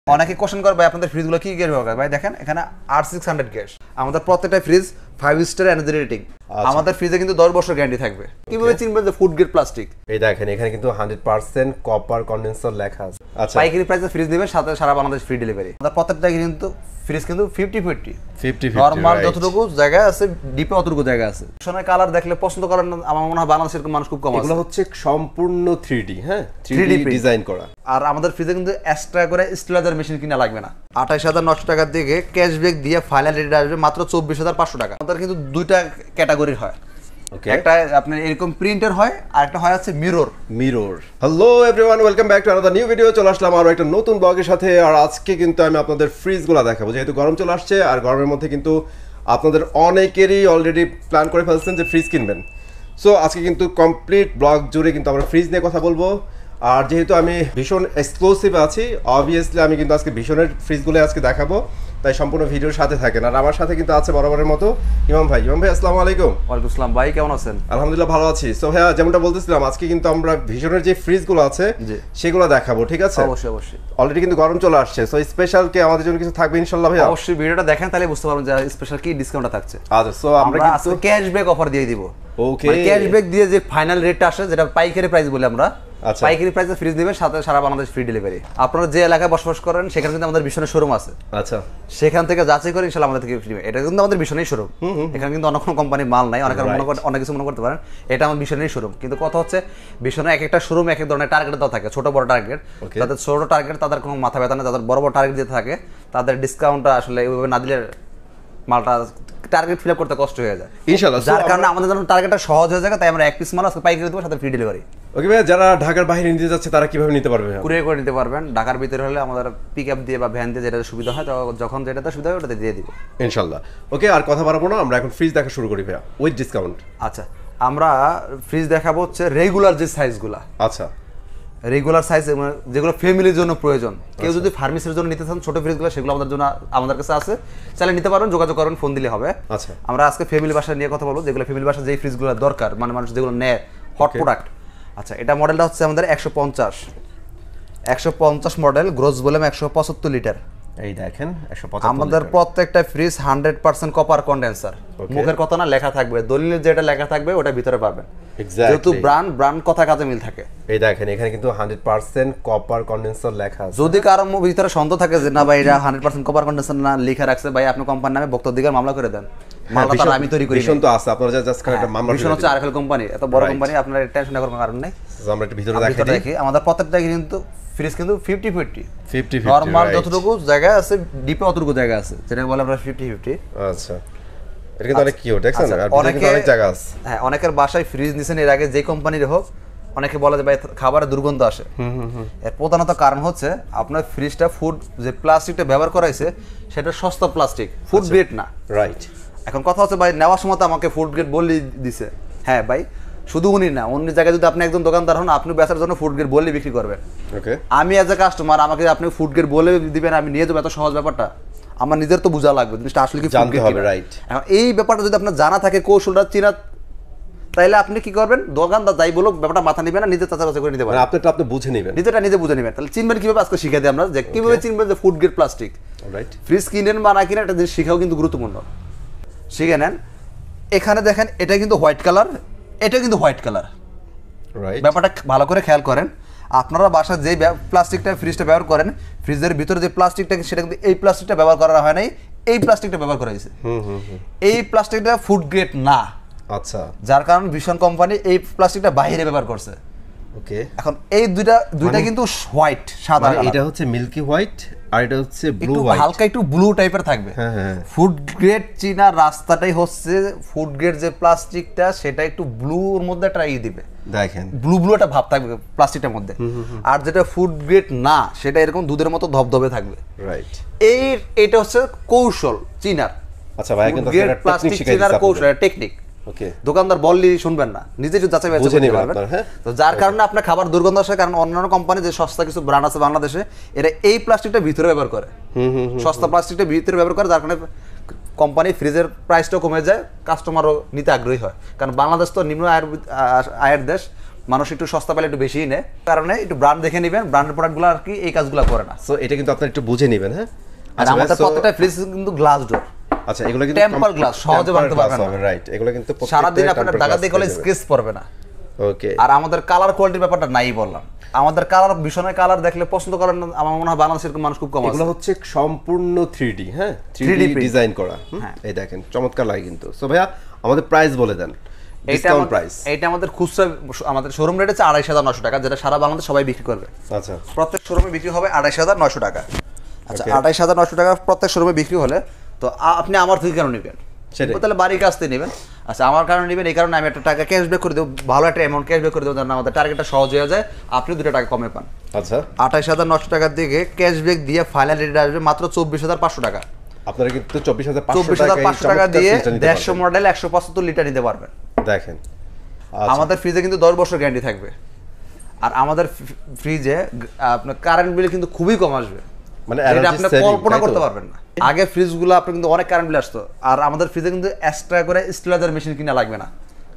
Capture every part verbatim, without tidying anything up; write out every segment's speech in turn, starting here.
অনেকে কোশ্চেন করে ভাই আপনাদের ফ্রিজগুলো কি গ্যাস ব্যবহার করে? ভাই দেখেন এখানে আর সিক্স হান্ড্রেড গ্যাস। আমাদের প্রত্যেকটা fridge five star energy rating. আমাদের ফ্রিজে কিন্তু দশ বছর গ্যারান্টি থাকবে। কিভাবে চিনবেন যে ফুড গ্রেড প্লাস্টিক? এই দেখেন এখানে কিন্তু হান্ড্রেড পার্সেন্ট কপার কন্ডেন্সার লেখা আছে। আচ্ছা, পাইকারি প্রাইসে ফ্রিজ নেবেন, সাথে সারা বাংলাদেশ ফ্রি ডেলিভারি। আমাদের প্রত্যেকটা কিন্তু ফ্রিজ কিন্তু ফিফটি ফিফটি ফিফটি নরমাল যতটুকু জায়গা আছে ডিপে অতটুকু জায়গা আছে। সোনার কালার দেখলে পছন্দ করেন না, আমার মনে হয় বাংলাদেশের মানুষ খুব কম আছে। এগুলো হচ্ছে সম্পূর্ণ থ্রি ডি, হ্যাঁ থ্রি ডি ডিজাইন করা। আর আমাদের ফ্রিজে কিন্তু এক্সট্রা করে স্টেবিলাইজার মেশিন কিনা লাগবে না। আঠাইশ হাজার নশো টাকার দিকে ক্যাশব্যাক দিয়ে ফাইনাল রেট আসবে মাত্র চব্বিশ হাজার পাঁচশো টাকা। আমাদের কিন্তু দুইটা ক্যাটাগরির হয়, একটা আপনার এরকম প্রিন্টার হয় আর একটা হয় আছে mirror mirror. Hello everyone, welcome back to another new video. চলে আসলাম আরো একটা নতুন ব্লগের সাথে। আর আজকে কিন্তু আমি আপনাদের ফ্রিজগুলো দেখাবো, যেহেতু গরম চলে আসছে আর গরমের মধ্যে কিন্তু আপনাদের অনেকেরই অলরেডি প্ল্যান করে ফেলছেন যে ফ্রিজ কিনবেন। সো আজকে কিন্তু কমপ্লিট ব্লগ জুড়ে কিন্তু আমরা ফ্রিজ নিয়ে কথা বলবো। আর যেহেতু আমি ভীষণ এক্সক্লুসিভ আছি, অবভিয়াসলি আমি কিন্তু আজকে ভীষণের ফ্রিজগুলো আজকে দেখাবো, তাই সম্পূর্ণ ভিডিওর সাথে থাকেন। আর আমার সাথে কিন্তু আছে বরাবরের মতো ইমাম ভাই। ইমাম ভাই আসসালামু আলাইকুম। ওয়ালাইকুম আসসালাম ভাই, কেমন আছেন? আলহামদুলিল্লাহ ভালো আছি। সো ভাইয়া যেমনটা বলতেছিলাম, আজকে কিন্তু আমরা ভিশনের যে ফ্রিজগুলো আছে সেগুলো দেখাবো, ঠিক আছে? অবশ্যই অবশ্যই। অলরেডি কিন্তু গরম চলে আসছে, সো স্পেশাল কি আমাদের জন্য কিছু থাকবে ইনশাআল্লাহ ভাইয়া? অবশ্যই ভিডিওটা দেখেন, তাহলে বুঝতে পারবেন যে স্পেশাল কি ডিসকাউন্টটা থাকছে। আচ্ছা, সো আমরা কিন্তু ক্যাশব্যাক অফার দিয়ে দিব। ওকে, মানে ক্যাশব্যাক দিয়ে যে ফাইনাল রেটটা আসে, যেটা পাইকারি প্রাইস বলে আমরা, আচ্ছা পাইকারি প্রাইসে ফ্রিজ নেবেন, সাথে সারা বাংলাদেশ ফ্রি ডেলিভারি। আপনারা যে এলাকায় বসবাস করেন সেখানে কিন্তু আমাদের ভীষণের শোরুম আছে। আচ্ছা, সেখান থেকে যাচাই করে ইনশাআল্লাহ আমাদের থেকে ফ্রি। এটা কিন্তু আমাদের ভীষণের শোরুম। এখানে কিন্তু অন্য কোনো কোম্পানির মাল নাই। অনেকে মনে করে, অনেক কিছু মনে করতে পারেন এটা আমার ভীষণের শোরুম, কিন্তু কথা হচ্ছে ভীষণের এক একটা শোরুম এক এক ধরনের টার্গেট দেওয়া থাকে, ছোট বড় টার্গেট। তাদের ছোট টার্গেট তাদের কোনো মাথা ব্যথা নেই, তাদের বড় বড় টার্গেট দিতে থাকে, তাদের ডিসকাউন্টটা আসলে এইভাবে না দিলে মালটা টার্গেট ফিল আপ করতে কষ্ট হয়ে যায় ইনশাআল্লাহ। যার কারণে আমাদের জন্য টার্গেটটা সহজ হয়ে যায়, তাই আমরা এক পিস মাল আজকে পাইকারি দেবো, সাথে ফ্রি ডেলিভারি। ওকে ভাই, যারা ঢাকার বাইরে নিতে যাচ্ছে তারা কিভাবে নিতে পারবে? কুরিয়ার করে নিতে পারবেন। ঢাকার ভিতরে হলে আমাদের পিক আপ দিয়ে বা ভ্যান দিয়ে যেটা সুবিধা হয়, যখন যেটাতে সুবিধা হয় ওটাতে দিয়ে দিব ইনশাআল্লাহ। ওকে, আর কথা বাড়াবো না, আমরা এখন ফ্রিজ দেখা শুরু করি ভাইয়া উইথ ডিসকাউন্ট। আচ্ছা, আমরা ফ্রিজ দেখাবো হচ্ছে রেগুলার যে সাইজগুলো। আচ্ছা, রেগুলার সাইজ যেগুলো ফ্যামিলির জন্য প্রয়োজন। কেউ যদি ফার্মেসির জন্য নিতে চান ছোট ফ্রিজগুলো, সেগুলো আমাদের জন্য আমাদের কাছে আছে, চাইলে নিতে পারবেন, যোগাযোগ করবেন, ফোন দিলে হবে। আচ্ছা, আমরা আজকে ফ্যামিলি বাসা নিয়ে কথা বলবো, যেগুলো ফ্যামিলি বাসা যেই ফ্রিজগুলো দরকার, মানে মানুষ যেগুলো নেয় হট প্রোডাক্ট। আচ্ছা, এটা মডেলটা হচ্ছে আমাদের একশো পঞ্চাশ একশো পঞ্চাশ মডেল, গ্রোস ভলিউম একশো পঁচাত্তর লিটার। এই দেখেন একশো পঁচাত্তর। আমাদের প্রত্যেকটা fridge hundred percent copper condenser. মুখের কথা না, লেখা থাকবে, দলিলে যেটা লেখা থাকবে ওটা ভিতরে পাবেন। যেহেতু ব্র্যান্ড ব্র্যান্ড কথা কাজে মিল থাকে। এই দেখেন এখানে কিন্তু হান্ড্রেড পার্সেন্ট কপার কন্ডেন্সার লেখা আছে। যদি কারো ভিতরে সন্দেহ থাকে যে না ভাই এটা হান্ড্রেড পার্সেন্ট কপার কন্ডেন্সার না লেখা রাখছে, ভাই আপনি কোম্পানির নামে বক্তব্যাধিকার মামলা করে দেন। মামলাটা আমি তৈরি করি। ভীষণ তো আছে, আপনারা জাস্ট একটা মামলা। ভীষণ হচ্ছে আরএফএল কোম্পানি, এত বড় কোম্পানি, আপনারা টেনশন করার কারণ নেই। আমরা একটু ভিতরে দেখি। আমাদের প্রত্যেকটা কিন্তু ফ্রিজ কিন্তু ফিফটি ফিফটি ফিফটি নরমাল যতটুকু জায়গা আছে ডিপে অতটুকু জায়গা আছে, যেটা বলে আমরা ফিফটি ফিফটি। আচ্ছা, এটা কিন্তু অনেক কিউট, দেখছেন? আর অনেকে অনেক জায়গা আছে। হ্যাঁ, অনেকের বাসায় ফ্রিজ নিছেন এর আগে, যে কোম্পানির হোক, অনেকে বলে যে ভাই খাবারের দুর্গন্ধ আসে। এর প্রধানত কারণ হচ্ছে আপনার ফ্রিজটা ফুড যে প্লাস্টিকটা ব্যবহার করাইছে সেটা সস্তা প্লাস্টিক, ফুড গ্রেড না। রাইট। এখন কথা হচ্ছে ভাই নেওয়ার সময় তো আমাকে ফুড গ্রেড বললেই দিছে। হ্যাঁ ভাই, শুধু উনি না, অন্য জায়গায় যদি আপনি একজন দোকানদার হন, আপনি বেচার জন্য ফুড গ্রেড বললে বিক্রি করবেন। ওকে, আমি এজ এ কাস্টমার আমাকে আপনি ফুড গ্রেড বলে দিবেন, আমি নিয়ে যাবো, এত সহজ ব্যাপারটা? আমার নিজের তো বোঝা লাগবে জিনিসটা আসলে কি জানতে হবে। রাইট। এখন এই ব্যাপারটা যদি আপনার জানা থাকে, কৌশলটা চিনা, তাইলে আপনি কি করবেন, দোকানদার যাই বলুক ব্যাপারটা মাথা নেবেন না, নিজে চাচা করে নিতে পারেন। আপনারটা আপনি বুঝে নেবেন, নিজেটা নিজে বুঝে নেবেন। তাহলে চিনবেন কিভাবে, আজকে শিখে দিই আমরা যে কিভাবে চিনবেন যে food grade plastic. Right. Fridge কিনেন বা না কিনেন একটা জিনিস শিখাও কিন্তু গুরুত্বপূর্ণ। শিখে নেন। এখানে দেখেন এটা কিন্তু হোয়াইট কালার, এটা কিন্তু হোয়াইট কালার। রাইট। ব্যাপারটা ভালো করে খেয়াল করেন। আপনারা বাসায় যে প্লাস্টিকটা ফ্রিজটা ব্যবহার করেন, ফ্রিজের ভিতরে যে প্লাস্টিকটা সেটা কিন্তু এই প্লাস্টিকটা ব্যবহার করা হয় নাই, এই প্লাস্টিকটা ব্যবহার করা হয়েছে। এই প্লাস্টিকটা ফুড গ্রেড না। আচ্ছা, যার কারণে ভীষণ কোম্পানি এই প্লাস্টিকটা বাইরে ব্যবহার করছে। ওকে, এখন এই দুইটা দুইটা কিন্তু হোয়াইট, সাদা। এটা হচ্ছে মিল্কি হোয়াইট আর এটা হচ্ছে ব্লু হোয়াইট, হালকা একটু ব্লু টাইপের থাকবে। ফুড গ্রেড চীনা রাস্তাটাই হচ্ছে ফুড গ্রেড যে প্লাস্টিকটা সেটা একটু ব্লুর মধ্যে একটা ই দিবে, দেখেন ব্লু ব্লু একটা ভাব থাকবে প্লাস্টিকটার মধ্যে। আর যেটা ফুড গ্রেড না সেটা এরকম দুধের মতো ধবধবে থাকবে। রাইট। এই এটা হচ্ছে কৌশল চীনার। আচ্ছা ভাই, কিন্তু এটা প্লাস্টিক চীনার কৌশল, টেকনিক। ওকে, দোকানদার বললেই শুনবেন না, নিজে একটু যাচাই বাছাই করতে পারবেন। তো যার কারণে আপনার খাবার দুর্গন্ধ আসে, কারণ অন্যান্য কোম্পানি যে সস্তা কিছু ব্র্যান্ড আছে বাংলাদেশে, এরা এই প্লাস্টিকটা ভিতরে ব্যবহার করে, সস্তা প্লাস্টিকটা ভিতরে ব্যবহার করে, যার কারণে কোম্পানি ফ্রিজের প্রাইসটাও কমে যায়, কাস্টমারও নিতে আগ্রহী হয়। কারণ বাংলাদেশ তো নিম্ন আয়ের আয়ের দেশ, মানুষ একটু সস্তা পেলে একটু বেশিই নেয়, কারণে একটু ব্র্যান্ড দেখে নেবেন, ব্র্যান্ডের প্রোডাক্টগুলো আর কি এই কাজগুলো করে না। সো এটা কিন্তু আপনারা একটু বুঝে নেবেন। হ্যাঁ, আর আমাদের প্রত্যেকটা ফ্রিজ কিন্তু গ্লাস ডোর। আচ্ছা, এগুলো কিন্তু টেম্পার গ্লাস, সহজে ভাঙতে পারবেন না। রাইট, এগুলো কিন্তু সারা দিন আপনার ঢাকা দিয়ে গেলে স্কেচ পড়বে না। ওকে। আর আমাদের কালার কোয়ালিটির ব্যাপারটা নাই বললাম, আমাদের কালার ভীষণ কালার দেখলে পছন্দ করেন না, আমার মনে হয় বাংলাদেশের মানুষ খুব কম আছে। এগুলো হচ্ছে সম্পূর্ণ থ্রি ডি, হ্যাঁ থ্রি ডি ডিজাইন করা। এই দেখেন চমৎকার লাগে কিন্তু। সো ভাইয়া আমাদের প্রাইস বলে দেন, ডিসকাউন্ট প্রাইস। এটা আমাদের খুচরা আমাদের শোরুম রেট আছে আড়াইশ হাজার নয়শো টাকা, যেটা সারা বাংলাদেশ সবাই বিক্রি করবে। আচ্ছা, প্রত্যেক শোরুমে বিক্রি হবে আড়াইশ হাজার নয়শো টাকা। আচ্ছা, আড়াইশ হাজার নয়শো টাকা প্রত্যেক শোরুমে বিক্রি হলে তো আপনি আমার থেকে কেন নেবেন? তাহলে বাড়ির কাছ থেকে নেবেন। আচ্ছা, আমার কারণে নেবেন এই কারণে আমি একটা টাকা ক্যাশব্যাক করে দেবো, ভালো একটা অ্যামাউন্ট ক্যাশব্যাক করে দেবো, যেন আমাদের টার্গেটটা সহজ হয়ে যায়, আপনি দুটো টাকা কমে পান। আচ্ছা, আঠাইশ হাজার নশো টাকার দিকে ক্যাশব্যাক দিয়ে ফাইনাল রেট আসবে মাত্র চব্বিশ হাজার পাঁচশো টাকা। আপনারা কিন্তু চব্বিশ হাজার পাঁচশো টাকা দিয়ে দেড়শো মডেল একশো পঁচাত্তর লিটার নিতে পারবেন। দেখেন আমাদের ফ্রিজে কিন্তু দশ বছর গ্যারান্টি থাকবে, আর আমাদের ফ্রিজে আপনার কারেন্ট বিল কিন্তু খুবই কম আসবে, মানে আপনি কল্পনা করতে পারবেন না। আগে ফ্রিজগুলো আপনার কিন্তু অনেক কারেন্ট বিল আসতো, আর আমাদের ফ্রিজে কিন্তু এক্সট্রা করে স্টেবিলাইজার মেশিন কিনা লাগবে না,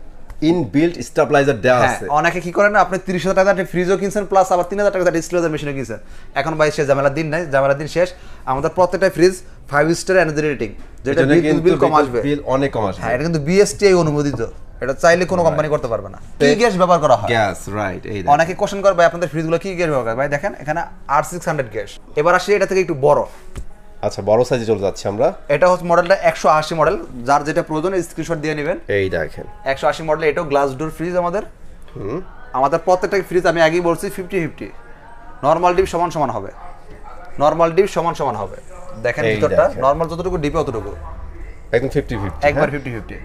ইনবিল্ট স্টেবিলাইজার দেওয়া আছে। অনেকে কি করে না, আপনি তিরিশ হাজার টাকা দিয়ে ফ্রিজও কিনছেন, প্লাস আবার তিন হাজার টাকা দিয়ে স্টেবিলাইজার মেশিনও কিনছেন। এখন ভাই সে ঝামেলার দিন নাই, ঝামেলার দিন শেষ। আমাদের প্রত্যেকটা fridge five star energy rating, যেটা বিদ্যুৎ বিল কম আসবে, বিল অনেক কম আসবে। হ্যাঁ, এটা কিন্তু বিএসটিআই অনুমোদিত, এটা চাইলে কোনো কোম্পানি করতে পারবে না। কি গ্যাস ব্যবহার করা হয়? Gas, right. এই অনেকে কোশ্চেন করে ভাই আপনাদের ফ্রিজগুলো কি গ্যাস ব্যবহার করে? ভাই দেখেন এখানে আর সিক্স হান্ড্রেড গ্যাস। এবার আসি এটা থেকে একটু বড়। আচ্ছা, বড় সাইজে চলে যাচ্ছে আমরা। এটা হচ্ছে মডেলটা একশো আশি মডেল, যার যেটা প্রয়োজন স্ক্রিনশট দিয়ে নেবেন। এই দেখেন একশো আশি মডেল, এটাও গ্লাস ডোর ফ্রিজ আমাদের। হুম, আমাদের প্রত্যেকটা ফ্রিজ আমি আগেই বলছি ফিফটি ফিফটি, নর্মাল ডিপ সমান সমান হবে, নর্মাল ডিপ সমান সমান হবে। দেখেন ভিতরটা নর্মাল যতটুকু, ডিপে অতটুকু, একদম ফিফটি ফিফটি, একবার ফিফটি ফিফটি।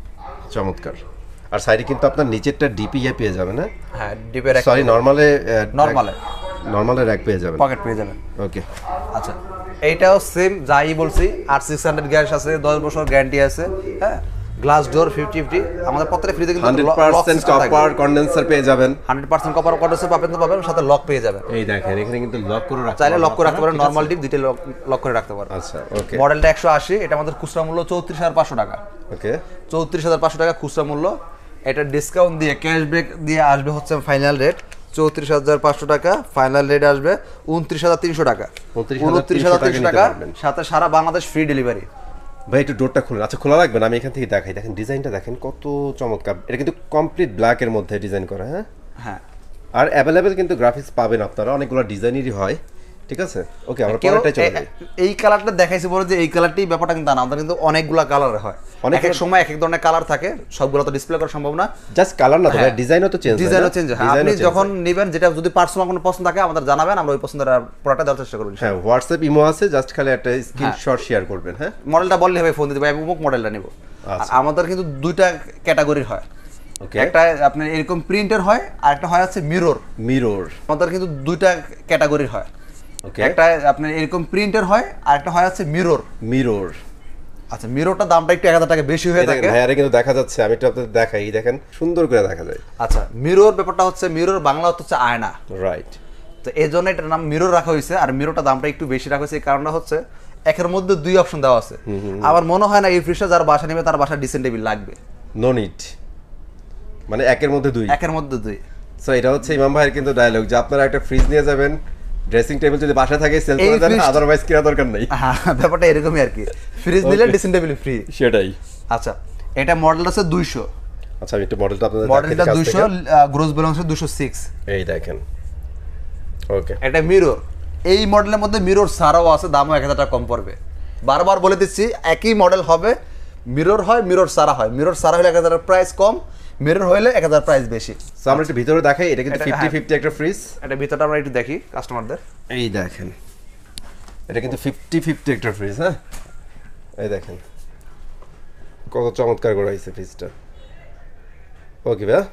চমৎকার। আর সাইডে কিন্তু আপনার নিচেরটা ডিপি ইয়ে পেয়ে যাবেন। হ্যাঁ হ্যাঁ, ডিপের এক, সরি নরমালে নরমালে নরমালে র‍্যাক পেয়ে যাবেন, পকেট পেয়ে যাবেন। ওকে। আচ্ছা, এইটাও সেম যাই বলছি, আর সিক্স হান্ড্রেড গ্যাস আছে, দশ বছর গ্যারান্টি আছে। হ্যাঁ, গ্লাস ডোর ফিফটি ফিফটি। আমাদের প্রত্যেকটা ফ্রিজে কিন্তু হান্ড্রেড পার্সেন্ট কপার কন্ডেন্সার পেয়ে যাবেন, হান্ড্রেড পার্সেন্ট কপার কন্ডেন্সার পাবেন তো পাবেন, সাথে লক পেয়ে যাবেন। এই দেখেন এখানে কিন্তু লক করে রাখতে, চাইলে লক করে রাখতে পারেন, নরমাল ডিপ দুইটা লক করে রাখতে পারেন। আচ্ছা, ওকে। মডেলটা একশো আশি, এটা আমাদের খুচরা মূল্য চৌত্রিশ হাজার পাঁচশো টাকা। ওকে, চৌত্রিশ হাজার পাঁচশো টাকা খুচরা মূল্য। এটা ডিসকাউন্ট দিয়ে ক্যাশব্যাক দিয়ে আসবে হচ্ছে ফাইনাল রেট চৌত্রিশ হাজার পাঁচশো টাকা, ফাইনাল রেট আসবে উনত্রিশ হাজার তিনশো টাকা। উনত্রিশ হাজার তিনশো টাকা, সাথে সারা বাংলাদেশ ফ্রি ডেলিভারি। ভাই একটু ডোরটা খুলুন। আচ্ছা, খোলা রাখবেন, আমি এখান থেকে দেখাই। দেখেন ডিজাইনটা দেখেন কত চমৎকার। এটা কিন্তু কমপ্লিট ব্ল্যাক এর মধ্যে ডিজাইন করা। হ্যাঁ হ্যাঁ, আর অ্যাভেলেবেল কিন্তু গ্রাফিক্স পাবেন আপনারা, অনেকগুলো ডিজাইনেরই হয়। ঠিক আছে, ওকে, আমরা পরেরটাই চলে যাই। এই কালারটা দেখাইছি বলে যে এই কালারটাই ব্যাপারটা কিন্তু না, আমাদের কিন্তু অনেকগুলা কালার হয়, এক এক সময় এক এক ধরনের কালার থাকে, সবগুলো তো ডিসপ্লে করা সম্ভব না। জাস্ট কালার না, তবে ডিজাইনও তো চেঞ্জ হয়, ডিজাইনও চেঞ্জ হয়। আপনি যখন নেবেন, যেটা যদি পার্সোনাল কোনো পছন্দ থাকে আমাদের জানাবেন, আমরা ওই পছন্দের প্রোডাক্টটা দেওয়ার চেষ্টা করব। হ্যাঁ, হোয়াটসঅ্যাপ ইমো আছে, জাস্ট খালি একটা স্ক্রিনশট শেয়ার করবেন। হ্যাঁ, মডেলটা বললে হবে, ফোন দিতে ভাই আমি অমুক মডেলটা নেব। আর আমাদের কিন্তু দুইটা ক্যাটাগরি হয়, একটা আপনার এরকম প্রিন্টের হয়, আর একটা হয় হচ্ছে মিরর। মিরর আমাদের কিন্তু দুইটা ক্যাটাগরি হয়, একটা আপনার এরকম প্রিন্টের হয়, আর একটা হয় হচ্ছে মিরর। মিরর, আচ্ছা, মিররটা দামটা একটু এক হাজার টাকা বেশি হয়ে থাকে। হ্যাঁ, এটা কিন্তু দেখা যাচ্ছে, আমি একটু আপনাদের দেখাই, দেখেন সুন্দর করে দেখা যায়। আচ্ছা, মিরর ব্যাপারটা হচ্ছে, মিরর বাংলা হচ্ছে আয়না, রাইট। তো এই জন্য এটার নাম মিরর রাখা হয়েছে। আর মিররটা দামটা একটু বেশি রাখা হয়েছে, এই কারণটা হচ্ছে একের মধ্যে দুই অপশন দেওয়া আছে। আমার মনে হয় না এই ফ্রিজটা যার বাসা নেবে তার বাসা ডিসেন্ট টেবিল লাগবে। নো নিড, মানে একের মধ্যে দুই, একের মধ্যে দুই। সো এটা হচ্ছে ইমাম ভাইয়ের কিন্তু ডায়লগ, যে আপনারা একটা ফ্রিজ নিয়ে যাবেন, ড্রেসিং টেবিল যদি বাসা থাকে সেল করে দেন, আদারওয়াইজ কেনা দরকার নাই। হ্যাঁ, ব্যাপারটা এরকমই আর কি, ফ্রিজ নিলে ড্রেসিং টেবিল ফ্রি, সেটাই। আচ্ছা, এটা মডেল আছে দুইশো। আচ্ছা, আমি একটু মডেলটা আপনাদের দেখাই। মডেলটা দুইশো, গ্রোস ব্যালেন্স দুইশো ছয়। এই দেখেন, ওকে। এটা মিরর, এই মডেলের মধ্যে মিরর ছাড়াও আছে, দামও এক হাজার টাকা কম পড়বে। বারবার বলে দিচ্ছি, একই মডেল হবে, মিরর হয়, মিরর ছাড়া হয়। মিরর ছাড়া হলে এক হাজার প্রাইস কম, মিরর হইলে এক হাজার প্রাইস বেশি। সো আমরা একটু ভিতরে দেখাই, এটা কিন্তু ফিফটি ফিফটি একটা ফ্রিজ। এটা ভিতরটা আমরা একটু দেখি কাস্টমারদের। এই দেখেন, এটা কিন্তু ফিফটি ফিফটি একটা ফ্রিজ। হ্যাঁ, এই দেখেন কত চমৎকার করা হয়েছে ফ্রিজটা। ওকে ভাই,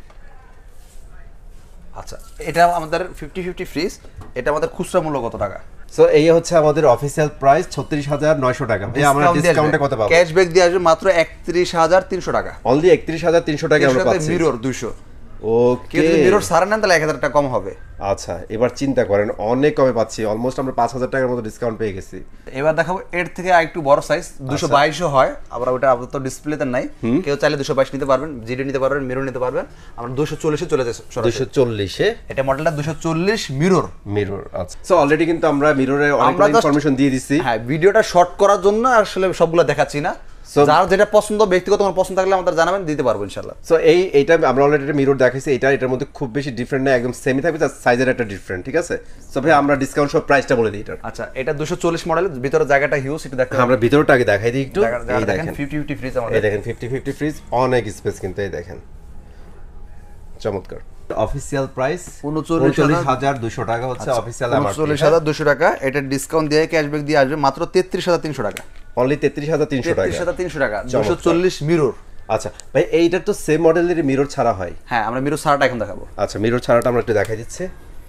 আচ্ছা, এটা আমাদের ফিফটি ফিফটি ফ্রিজ, এটা আমাদের খুচরা মূল্য কত টাকা? সো এই হচ্ছে আমাদের অফিসিয়াল প্রাইস ছত্রিশ হাজার নয়শো টাকা। ভাই আমরা ডিসকাউন্টে কত পাবো? ক্যাশব্যাক দিয়ে আসবে মাত্র একত্রিশ হাজার তিনশো টাকা। অনলি একত্রিশ হাজার তিনশো টাকা আমরা পাচ্ছি। মিরর দুইশো, ওকে, যদি মিরর সারা নেন তাহলে এক হাজার টাকা কম হবে। আচ্ছা, এবার চিন্তা করেন অনেক কমে পাচ্ছি, অলমোস্ট আমরা পাঁচ হাজার টাকার মতো ডিসকাউন্ট পেয়ে গেছি। এবার দেখাবো এর থেকে একটু বড় সাইজ, দুশো বাইশও হয়, আবার ওটা আপাতত ডিসপ্লেতে নাই, কেউ চাইলে দুশো বাইশ নিতে পারবেন, জিডি নিতে পারবেন, মিরর নিতে পারবেন। আমরা দুশো চল্লিশে চলে যাচ্ছি, দুশো চল্লিশে এটা মডেলটা দুশো চল্লিশ মিরর মিরর। আচ্ছা, সো অলরেডি কিন্তু আমরা মিররে অনেক ইনফরমেশন দিয়ে দিছি। হ্যাঁ, ভিডিওটা শর্ট করার জন্য আসলে সবগুলো দেখাচ্ছি না, যার যেটা পছন্দ, ব্যক্তিগত আমার পছন্দ থাকলে আমাদের জানাবেন, দিতে পারবো ইনশাআল্লাহ। সো এই এইটা আমরা অলরেডি একটা মিরর দেখাইছি, এটা এটার মধ্যে খুব বেশি ডিফারেন্ট না, একদম সেমই থাকবে, জাস্ট সাইজের একটা ডিফারেন্ট, ঠিক আছে? সো ভাই আমরা ডিসকাউন্ট সব প্রাইসটা বলে দিই এটার। আচ্ছা, এটা দুশো চল্লিশ মডেল, ভিতরে জায়গাটা হিউজ, একটু দেখতে আমরা ভিতরটা আগে দেখাই দিই একটু। এই দেখেন ফিফটি ফিফটি ফ্রিজ আমাদের, এই দেখেন ফিফটি ফিফটি ফ্রিজ, অনেক স্পেস কিন্তু, এই দেখেন চমৎকার। অফিশিয়াল প্রাইস উনচল্লিশ হাজার দুইশো টাকা হচ্ছে অফিশিয়াল এমআরপি, উনচল্লিশ হাজার দুইশো টাকা। এটা ডিসকাউন্ট দিয়ে ক্যাশব্যাক দিয়ে আসবে মাত্র তেত্রিশ হাজার তিনশো টাকা, অনলি তেত্রিশ হাজার তিনশো টাকা, তেত্রিশ হাজার তিনশো টাকা, দুশো চল্লিশ মিরর। আচ্ছা ভাই, এইটা তো সেম মডেলের মিরর ছাড়া হয়? হ্যাঁ, আমরা মিরর ছাড়াটা এখন দেখাবো। আচ্ছা, মিরর ছাড়াটা আমরা একটু দেখাই দিচ্ছি।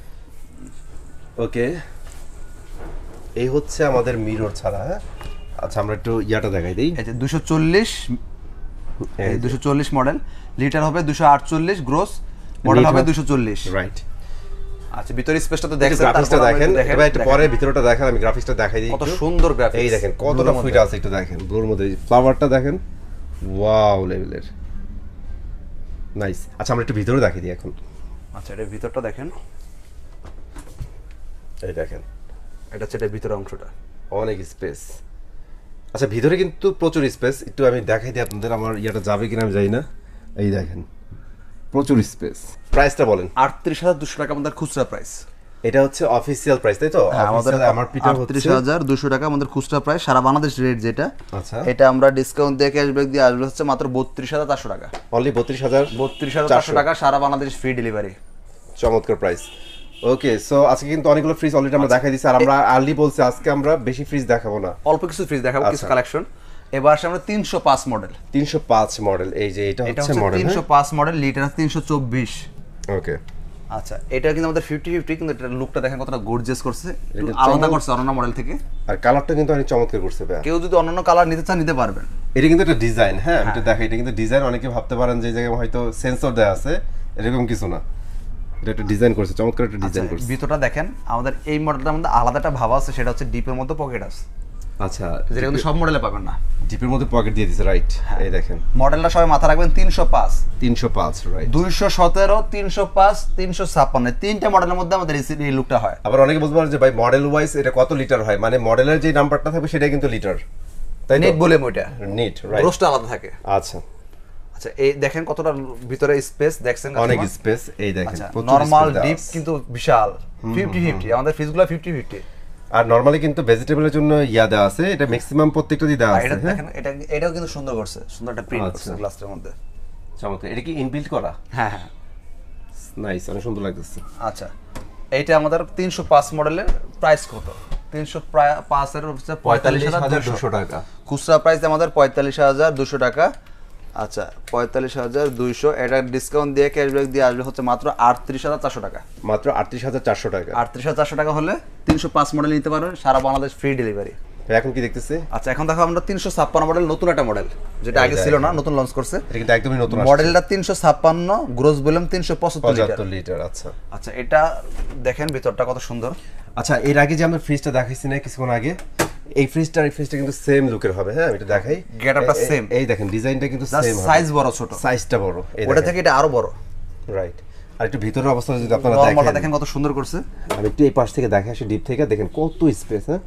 ওকে, এই হচ্ছে আমাদের মিরর ছাড়া। হ্যাঁ, আচ্ছা আমরা একটু ইয়াটা দেখাই দিই। এই যে দুশো চল্লিশ, এই দুশো চল্লিশ মডেল, লিটার হবে দুশো আটচল্লিশ, গ্রোস মডেল হবে দুশো চল্লিশ, রাইট। আচ্ছা, ভিতরে স্পেসটা তো দেখেন, গ্রাফিক্সটা দেখেন, এবার একটু পরে ভিতরটা দেখান, আমি গ্রাফিক্সটা দেখাই দিই। কত সুন্দর গ্রাফিক্স, এই দেখেন কতটা ফুট আছে, একটু দেখেন ব্লুর মধ্যে, ফ্লাওয়ারটা দেখেন, ওয়াও লেভেলের, নাইস। আচ্ছা, আমরা একটু ভিতরে দেখাই দিই এখন। আচ্ছা, এর ভিতরটা দেখেন, এই দেখেন, এটা হচ্ছে এর ভিতরের অংশটা, অনেক স্পেস। আচ্ছা, ভিতরে কিন্তু প্রচুর স্পেস, একটু আমি দেখাই দিই আপনাদের, আমার ইয়াটা যাবে কিনা আমি জানি না। এই দেখেন প্রচুর স্পেস। প্রাইসটা বলেন। আটত্রিশ হাজার দুশো টাকা আমাদের খুচরা প্রাইস, এটা হচ্ছে অফিশিয়াল প্রাইস, তাই তো? আমাদের এমআরপিটা হচ্ছে আটত্রিশ হাজার দুশো টাকা আমাদের খুচরা প্রাইস, সারা বাংলাদেশ রেট যেটা। আচ্ছা, এটা আমরা ডিসকাউন্ট দিয়ে ক্যাশব্যাক দিয়ে আসবে হচ্ছে মাত্র বত্রিশ হাজার চারশো টাকা, অনলি বত্রিশ হাজার বত্রিশ হাজার চারশো টাকা, সারা বাংলাদেশ ফ্রি ডেলিভারি। চমৎকার প্রাইস। ওকে, সো আজকে কিন্তু অনেকগুলো ফ্রিজ অলরেডি আমরা দেখাই দিয়েছি, আর আমরা আর্লি বলছি আজকে আমরা বেশি ফ্রিজ দেখাবো না, অল্প কিছু ফ্রিজ দেখাবো, কিছু কালেকশন। এবার আসলে আমরা তিনশো পাঁচ মডেল, তিনশো পাঁচ মডেল, এই যে এটা হচ্ছে মডেল তিনশো পাঁচ মডেল, লিটার তিনশো চব্বিশ। ওকে, আচ্ছা, এটা কিন্তু আমাদের ফিফটি ফিফটি, কিন্তু এটা লুকটা দেখেন কতটা গর্জিয়াস করছে, একটু আলাদা করছে অন্যান্য মডেল থেকে, আর কালারটা কিন্তু অনেক চমৎকার করছে ভাই। কেউ যদি অন্যান্য কালার নিতে চান নিতে পারবেন। এটা কিন্তু একটা ডিজাইন, হ্যাঁ আমি তো দেখাই, এটা কিন্তু ডিজাইন, অনেকে ভাবতে পারেন যে এই জায়গায় হয়তো সেন্সর দেওয়া আছে, এরকম কিছু না, এটা একটা ডিজাইন করছে, চমৎকার একটা ডিজাইন করছে। ভিতরটা দেখেন, আমাদের এই মডেলটার মধ্যে আলাদা একটা ভাব আছে, সেটা হচ্ছে ডিপের মধ্যে পকেট আছে। আচ্ছা, যেটা কিন্তু সব মডেলে পাবেন না, ডিপের মধ্যে পকেট দিয়ে দিয়েছে, রাইট। এই দেখেন মডেলটা সবাই মাথা রাখবেন, তিনশো পাঁচ, তিনশো পাঁচ, রাইট, দুইশো সতেরো, তিনশো পাঁচ, তিনশো ছাপ্পান্ন, তিনটা মডেলের মধ্যে আমাদের এই লুকটা হয়। আবার অনেকে বলতে পারেন যে ভাই মডেল ওয়াইজ এটা কত লিটার হয়, মানে মডেলের যে নাম্বারটা থাকবে সেটাই কিন্তু লিটার, তাই নেট বলে ওইটা নিট, রাইট, গ্রোসটা আলাদা থাকে। আচ্ছা আচ্ছা, এই দেখেন কতটা ভিতরে স্পেস দেখছেন, অনেক স্পেস, এই দেখেন নরমাল ডিপ কিন্তু বিশাল, ফিফটি ফিফটি, আমাদের ফ্রিজগুলো ফিফটি ফিফটি। আর নরমালি কিন্তু ভেজিটেবলের জন্য ইয়া দেওয়া আছে, এটা ম্যাক্সিমাম প্রত্যেকটা দিয়ে দেওয়া আছে। এটা দেখেন, এটা এটাও কিন্তু সুন্দর করছে, সুন্দর একটা প্রিন্ট করছে গ্লাসটার মধ্যে, চমৎকার। এটা কি ইনবিল্ট করা? হ্যাঁ হ্যাঁ, নাইস, অনেক সুন্দর লাগতেছে। আচ্ছা, এইটা আমাদের তিনশো পাঁচ মডেলের প্রাইস কত? তিনশো পাঁচ এর হচ্ছে পঁয়তাল্লিশ হাজার দুশো টাকা, খুচরা প্রাইস আমাদের পঁয়তাল্লিশ হাজার দুশো টাকা। আচ্ছা, পঁয়তাল্লিশ হাজার দুইশো, এটা ডিসকাউন্ট দিয়ে ক্যাশব্যাক দিয়ে আসবে হচ্ছে মাত্র আটত্রিশ হাজার চারশো টাকা, মাত্র আটত্রিশ হাজার চারশো টাকা। আটত্রিশ হাজার চারশো টাকা হলে তিনশো পাঁচ মডেল নিতে পারবেন, সারা বাংলাদেশ ফ্রি ডেলিভারি। এখন কি দেখতেছি? আচ্ছা, এখন দেখো আমরা তিনশো ছাপ্পান্ন মডেল, নতুন একটা মডেল, যেটা আগে ছিল না, নতুন লঞ্চ করছে, এটা কিন্তু একদমই নতুন মডেলটা তিনশো ছাপ্পান্ন, গ্রোস ভলিউম তিনশো পঁচাত্তর লিটার। আচ্ছা আচ্ছা, এটা দেখেন ভিতরটা কত সুন্দর। আচ্ছা, এর আগে যে আমরা ফ্রিজটা দেখাইছি না কিছুক্ষণ আগে, এই ফ্রিজটা এই ফ্রিজটা কিন্তু সেম লুকের হবে, হ্যাঁ আমি এটা দেখাই, গেটআপটা সেম, এই দেখেন ডিজাইনটা কিন্তু সেম হবে, সাইজ বড় ছোট, সাইজটা বড়, ওটা থেকে এটা আরো বড়, রাইট। আর একটু ভিতরের অবস্থা যদি আপনারা দেখেন, দেখেন কত সুন্দর করছে। আমি একটু এই পাশ থেকে দেখে আসি, ডিপ থেকে দেখেন কত স্পেস, হ্যাঁ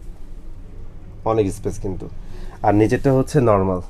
অনেক স্পেস কিন্তু। আর নিচেরটা হচ্ছে নরমাল,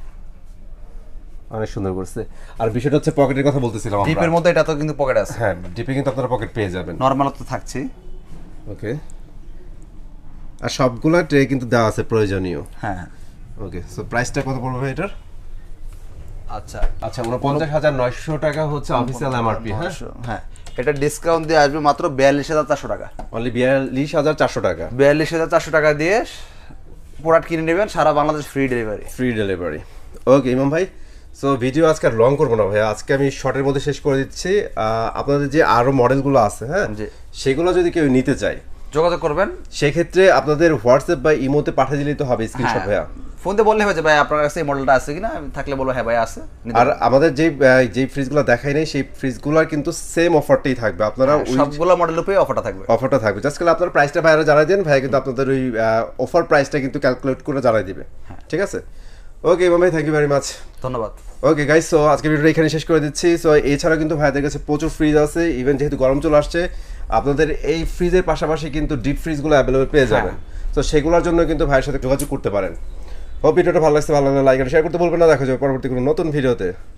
অনেক সুন্দর করছে। আর বিষয়টা হচ্ছে পকেটের কথা বলতেছিলাম আমরা, ডিপের মধ্যে এটা তো কিন্তু পকেট আছে, হ্যাঁ ডিপে কিন্তু আপনারা পকেট পেয়ে যাবেন, নরমাল তো থাকছে। ওকে, আর সবগুলা ট্রে কিন্তু দেওয়া আছে প্রয়োজনীয়, হ্যাঁ ওকে। সো প্রাইসটা কত পড়বে এটার? আচ্ছা আচ্ছা, উনপঞ্চাশ হাজার নয়শো টাকা হচ্ছে অফিসিয়াল এমআরপি, হ্যাঁ হ্যাঁ, এটা ডিসকাউন্ট দিয়ে আসবে মাত্র বিয়াল্লিশ হাজার চারশো টাকা, অনলি বিয়াল্লিশ হাজার চারশো টাকা, বিয়াল্লিশ হাজার চারশো টাকা দিয়ে প্রোডাক্ট কিনে নেবেন, সারা Bangladesh free delivery, free delivery. Okay Imam ভাই, সো ভিডিও আজকে আর লং করবো না ভাই, আজকে আমি শর্টের মধ্যে শেষ করে দিচ্ছি। আপনাদের যে আরো মডেলগুলো আছে, হ্যাঁ সেগুলো যদি কেউ নিতে চায় যোগাযোগ করবেন, সেক্ষেত্রে আপনাদের হোয়াটসঅ্যাপ বা ইমোতে পাঠিয়ে দিলেই তো হবে স্ক্রিনশট ভাইয়া। ফোন দিয়ে বললে হবে যে ভাই আপনার কাছে এই মডেলটা আছে কিনা, আমি থাকলে বলবো হ্যাঁ ভাই আছে। আর আমাদের যে যে ফ্রিজগুলো দেখাই নাই সেই ফ্রিজগুলোর কিন্তু সেম অফারটাই থাকবে, আপনারা সবগুলো মডেলের উপরে অফারটা থাকবে অফারটা থাকবে জাস্ট খালি আপনার প্রাইসটা ভাইরা জানাই দেন, ভাই কিন্তু আপনাদের ওই অফার প্রাইসটা কিন্তু ক্যালকুলেট করে জানাই দিবে। ঠিক আছে, ওকে ইমাম ভাই, থ্যাংক ইউ ভেরি মাচ, ধন্যবাদ। ওকে গাইস, সো আজকে ভিডিওটা এখানে শেষ করে দিচ্ছি। সো এছাড়া কিন্তু ভাইদের কাছে প্রচুর ফ্রিজ আছে, ইভেন যেহেতু গরম চলে আসছে আপনাদের এই ফ্রিজের পাশাপাশি কিন্তু ডিপ ফ্রিজগুলো অ্যাভেলেবল পেয়ে যাবেন। তো সেগুলোর জন্য কিন্তু ভাইয়ের সাথে যোগাযোগ করতে পারেন। হোপ ভিডিওটা ভালো লাগছে, ভালো লাগলে লাইক আর শেয়ার করতে বলবেন না। দেখা যাবে পরবর্তী কোনো নতুন ভিডিওতে।